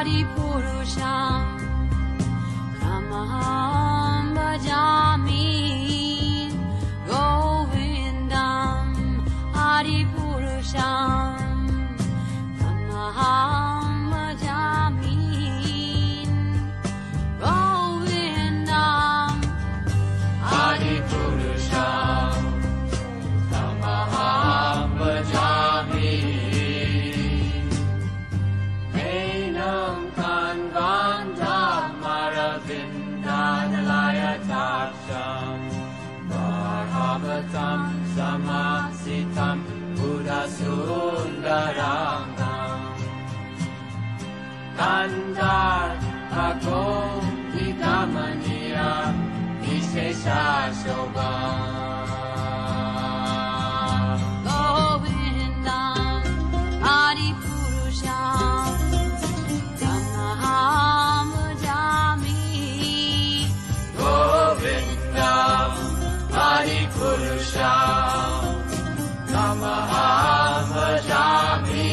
Adipurusham Tamaham Bhajami Govindam Adipurusham Tamaham Bhajami Govindam Adipurusham Tamaham Bhajami Enam Kanvandamaravindanalayataksham Bharavatam Samasitam Buddhasundarangam Kandar Bhagom Hikamaniya Vishesha Shobham Govindam Adipurusham Tamaham Bhajami Govindam Adipurusham Tamaham Bhajami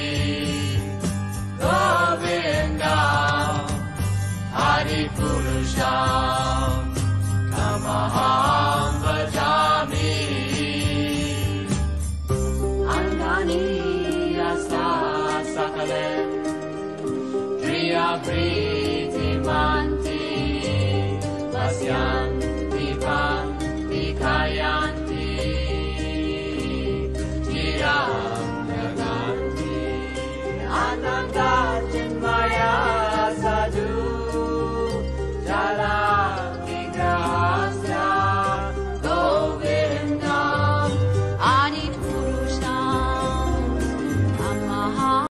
Govindam Adipurusham Tamaham Bhajami Andani Asa Sakale Priya Priya